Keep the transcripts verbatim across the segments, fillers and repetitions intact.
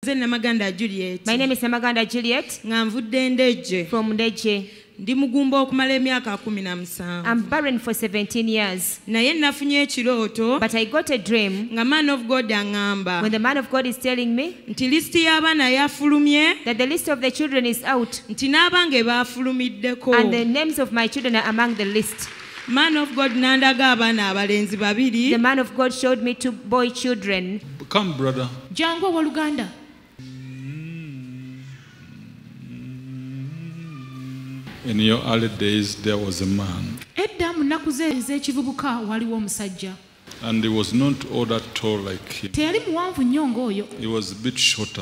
Namaganda Juliet. My name is Namaganda Juliet. Ngamvudde Ndeje. From Ndeje. Ndi mugumba okumala emyaka kumi na musanvu. I'm barren for seventeen years. Naye nafunye ekirooto. But I got a dream. Nga man of God angamba. When the man of God is telling me. Nti listi y'abaana yafulumye. That the list of the children is out. Nti n'abange baafulumiddeko. And the names of my children are among the list. Man of God nandaga abaana abalenzi babiri. The man of God showed me two boy children. Come, brother. Jango Waluganda. In your early days, there was a man. And he was not all that tall like him. He was a bit shorter.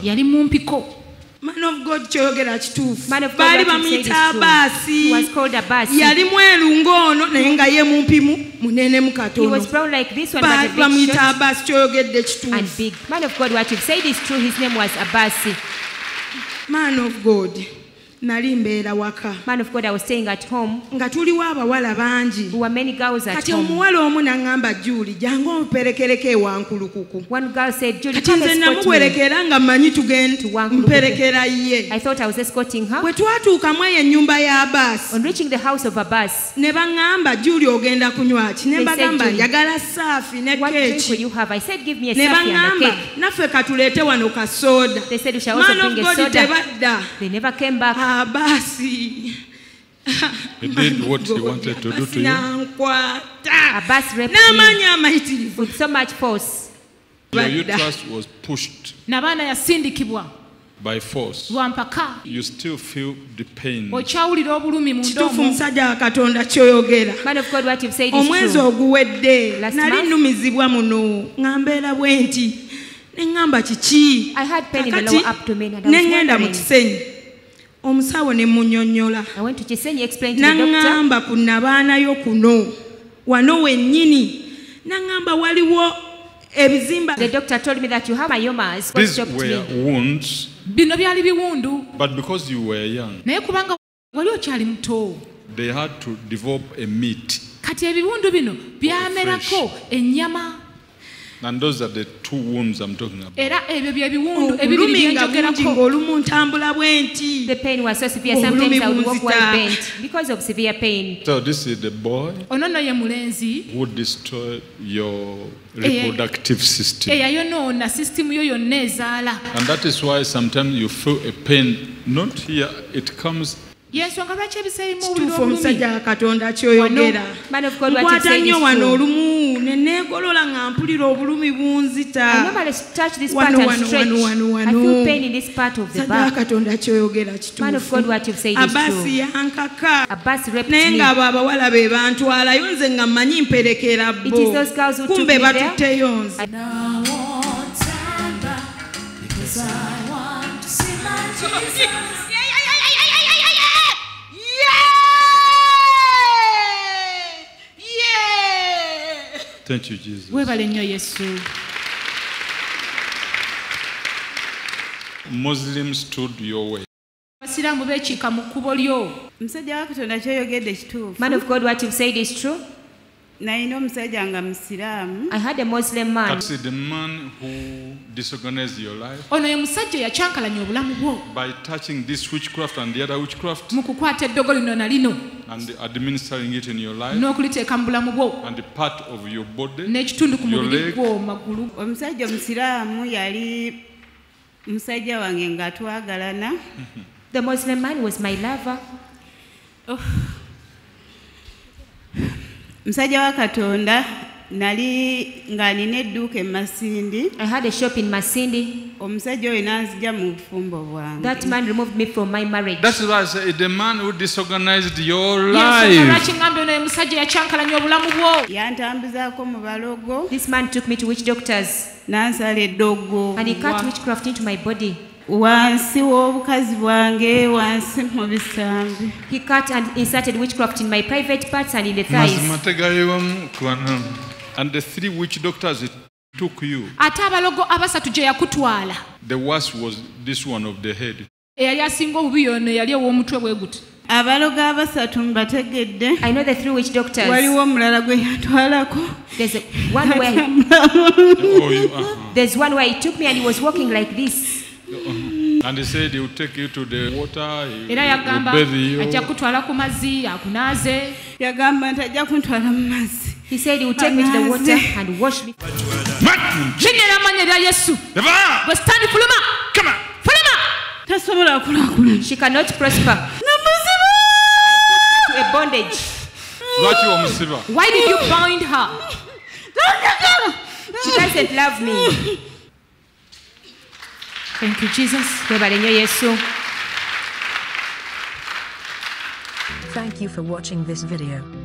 Man of God kyogera kituufu. Man of God Baali what you said is bamuyita true. Abasi. He was called Abasi. Yali mweru ng'ono naye nga ye mumpimu munene mu He katono. was brown like this one but a Baali bit bamuyita short Abasi kyogedde and kituufu. big. Man of God, what you've said is true. His name was Abasi. Man of God. Nali mbeera waka. Man of God, I was staying at home. Nga tuliwo abawala bangi. There were many girls at Kati home. omuwala omu n'aŋŋamba Julie jangu omperekereko ewankulukuku. One girl said, Julie, Kati come nze escort me. namuwerekera nga mmanyi tugenda mperekera ye. I thought I was escorting her. Bwe twatuukamu eyo ennyumba ya Abasi. On reaching the house of Abbas, Ne baŋŋamba Julie ogenda kunywa ki? Ne They said, mbagamba Julie, njagala saafi ne what drink will keeki. you have? I said, give me a Ne safi and a baŋŋamba cake. naffe katuleete wano ka soda. They said, we shall also Man of bring a God soda. tebadda. They never came back. Abasi. He did what he wanted to do to you. N'ankwata. Abbas raped me N'amaanyi amayitirivu. with so much force. Your uterus was pushed Nabaana yasindikibwa by force. lwampaka. You still feel the pain. Okyawulira obulumi mu Kituufu ndomo. musajja wa Katonda ky'oyogera. Man of God, what you've said is Omwezi true. oguwedde Last nali month? nnumizibwa muno nga mbeera bwe nti ne ŋŋamba kiki. I had pain in the Kakati lower abdomen and I ne was ŋŋenda mu wondering. kisenyi. Omusawo ne munnyonnyola. I went to Chisenyi, explained to the doctor. N'aŋŋamba ku nabaanayo kuno wano wennyini. N'aŋŋamba waliwo ebizimba. The doctor told me that you have myomas. What These stopped were me? wounds, Bino byali biwundu. but because you were young, Naye kubanga wali okyali muto. they had to develop a meat. Kati ebiwundu bino byamerako ennyama. And those are the two wounds I'm talking about. Era ebyo bye biwundu ebibiri Obulumi nga bungi byenjogerako. ng'olumu ntambula bwe nti. The pain was so severe. Oh, Sometimes I would Lumi walk well bunzita. bent because of severe pain. So this is the boy Ono nno ye mulenzi who destroyed your reproductive system. eyayonoona sisitimu yo yonna ezaala. And that is why sometimes you feel a pain, not here, it comes. Yensonga lwaki ebiseera bimu owulira Kituufu omusajja obulumi. wa Katonda ky'oyogera. Man of God, what you Nkwata said is nnyo wano true. olumu ne neegolola nga mpulira obulumi I bunzita. normally touch this part Wano and wano stretch. wano wano I wano. feel pain in this part of the Musajja wa back. Katonda ky'oyogera Man of God, kituufu. what you've said is Abasi true. yankaka. Abbas raped Naye me. ng'abo abawala be bantwalayo nze nga mmanyi mperekera It bo. is those girls who took Kumbe me there. batutteyo nze. I- Now I want Samba because I want to see my Jesus. Thank you, Jesus. Weebale nnyo Yesu. Muslims stood your way. Abasiraamu beekiika mu kkubo lyo. Musajja wa Katonda ky'oyogedde kituufu. Man of God, what you've said is true. Nalina omusajja nga musiraamu. I had a Muslim man. That's the man who disorganized your life Ono ye musajja yakyankalanya obulamu bwo by touching this witchcraft and the other witchcraft mu kukwata eddogo lino na lino and administering it in your life n'okuliteeka mu bulamu bwo and the part of your body. n'ekitundu ku Your mubiri leg. gwo magulu. Omusajja omusiraamu yali musajja wange nga twagalana. The Muslim man was my lover. Musajja wa Katonda nali nga nina edduuka e Masindi. I had a shop in Masindi. Omusajja oyo n'anzigya mu bufumbo bwange. That man removed me from my marriage. That's why I say the man who disorganized your Yensonga life. lwaki ngambye ono ye musajja yakyankalanya obulamu bwo. Yantambuzaako mu balogo This man took me to witch doctors n'ansala eddogo and he cut witchcraft into my body. wansi w'obukazi bwange, wansi mu bisambi. He cut and inserted witchcraft in my private parts and in the thighs. And the three witch doctors it took you. Ate abalogo abasatu gye yakutwala. The worst was this one of the head. Eyali asinga obubi yono yali ow'omutwe bwe guti. Abalogo abasatu mbategedde. I know the three witch doctors. Waliwo omulala gwe yatwalako. There's a, one where Oh, you, uh-huh. there's one where he took me and he was walking like this. And he said he would take you to the water, he era yagamba would bathe you. ajja kutwala ku mazzi akunaaze. Yagamba nti ajja kuntwala mu mazzi. He said he would take me to the water and wash me. Linnya ly'amannya lya Yesu. Gwe stand fuluma. Come on. Fuluma. Tasobola kulaakulana. She cannot prosper. Namuziba. To a bondage. Lwaki omusiba? Why did you bind her? She doesn't love me. Thank you, Jesus. Twebale nnyo Yesu. Thank you for watching this video.